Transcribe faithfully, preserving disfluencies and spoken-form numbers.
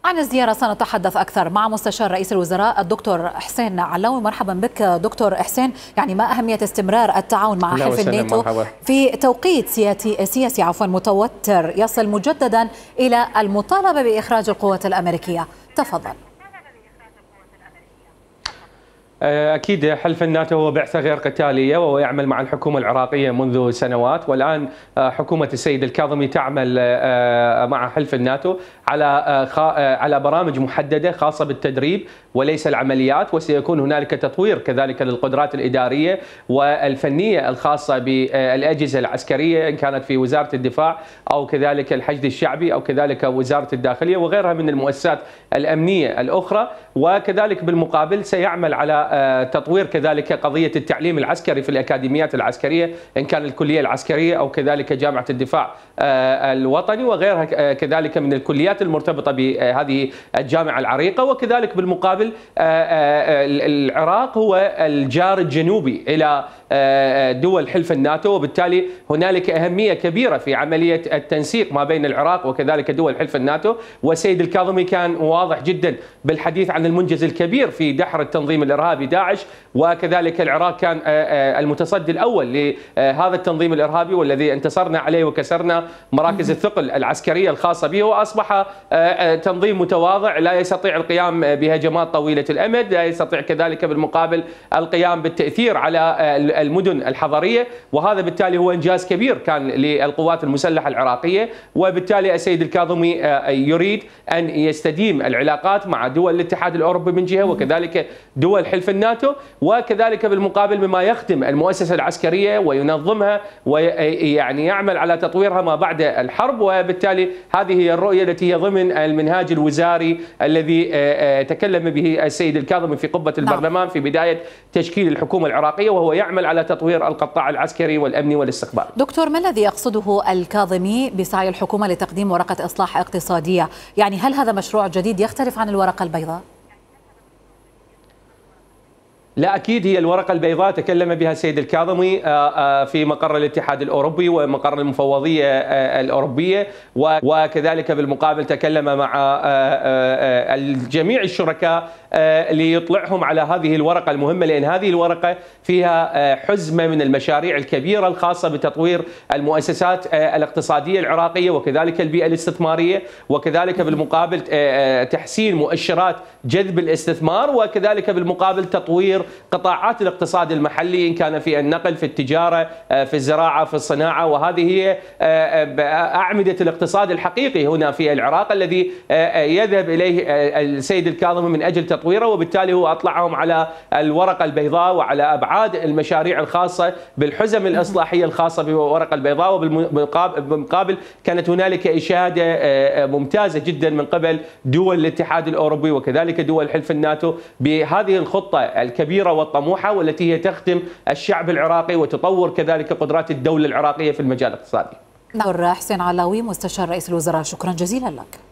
عن الزيارة سنتحدث أكثر مع مستشار رئيس الوزراء الدكتور حسين علاوي. مرحبا بك دكتور حسين. يعني ما أهمية استمرار التعاون مع حلف الناتو في توقيت سياسي, سياسي عفوا متوتر يصل مجددا إلى المطالبة بإخراج القوات الأمريكية؟ تفضل. أكيد حلف الناتو هو بعثة غير قتالية وهو يعمل مع الحكومة العراقية منذ سنوات، والآن حكومة السيد الكاظمي تعمل مع حلف الناتو على على برامج محددة خاصة بالتدريب وليس العمليات، وسيكون هنالك تطوير كذلك للقدرات الإدارية والفنية الخاصة بالأجهزة العسكرية إن كانت في وزارة الدفاع أو كذلك الحشد الشعبي أو كذلك وزارة الداخلية وغيرها من المؤسسات الأمنية الأخرى. وكذلك بالمقابل سيعمل على تطوير كذلك قضية التعليم العسكري في الأكاديميات العسكرية إن كان الكلية العسكرية أو كذلك جامعة الدفاع الوطني وغيرها كذلك من الكليات المرتبطة بهذه الجامعة العريقة. وكذلك بالمقابل العراق هو الجار الجنوبي إلى دول حلف الناتو، وبالتالي هنالك أهمية كبيرة في عملية التنسيق ما بين العراق وكذلك دول حلف الناتو. والسيد الكاظمي كان واضح جدا بالحديث عن المنجز الكبير في دحر التنظيم الإرهابي داعش، وكذلك العراق كان المتصدي الأول لهذا التنظيم الإرهابي والذي انتصرنا عليه وكسرنا مراكز الثقل العسكرية الخاصة به، وأصبح تنظيم متواضع لا يستطيع القيام بهجمات طويلة الأمد، لا يستطيع كذلك بالمقابل القيام بالتأثير على المدن الحضرية، وهذا بالتالي هو إنجاز كبير كان للقوات المسلحة العراقية. وبالتالي السيد الكاظمي يريد أن يستديم العلاقات مع دول الاتحاد الأوروبي من جهة وكذلك دول حلف الناتو، وكذلك بالمقابل بما يخدم المؤسسة العسكرية وينظمها ويعني يعمل على تطويرها ما بعد الحرب. وبالتالي هذه هي الرؤية التي هي ضمن المنهاج الوزاري الذي تكلم به السيد الكاظمي في قبة البرلمان في بداية تشكيل الحكومة العراقية، وهو يعمل على تطوير القطاع العسكري والأمني والاستخباري. دكتور، ما الذي يقصده الكاظمي بسعي الحكومة لتقديم ورقة إصلاح اقتصادية؟ يعني هل هذا مشروع جديد يختلف عن الورقة البيضاء؟ لا، أكيد هي الورقة البيضاء تكلم بها السيد الكاظمي في مقر الاتحاد الأوروبي ومقر المفوضية الأوروبية، وكذلك بالمقابل تكلم مع جميع الشركاء ليطلعهم على هذه الورقة المهمة، لأن هذه الورقة فيها حزمة من المشاريع الكبيرة الخاصة بتطوير المؤسسات الاقتصادية العراقية وكذلك البيئة الاستثمارية، وكذلك بالمقابل تحسين مؤشرات جذب الاستثمار، وكذلك بالمقابل تطوير قطاعات الاقتصاد المحلي إن كان في النقل، في التجارة، في الزراعة، في الصناعة. وهذه هي أعمدة الاقتصاد الحقيقي هنا في العراق الذي يذهب إليه السيد الكاظمي من أجل تطويره، وبالتالي هو أطلعهم على الورقة البيضاء وعلى أبعاد المشاريع الخاصة بالحزم الإصلاحية الخاصة بالورقة البيضاء. وبالمقابل كانت هنالك إشادة ممتازة جدا من قبل دول الاتحاد الأوروبي وكذلك دول حلف الناتو بهذه الخطة الكبيرة والطموحة والتي هي تخدم الشعب العراقي وتطور كذلك قدرات الدولة العراقية في المجال الاقتصادي. دكتور حسين علاوي مستشار رئيس الوزراء، شكرا جزيلا لك.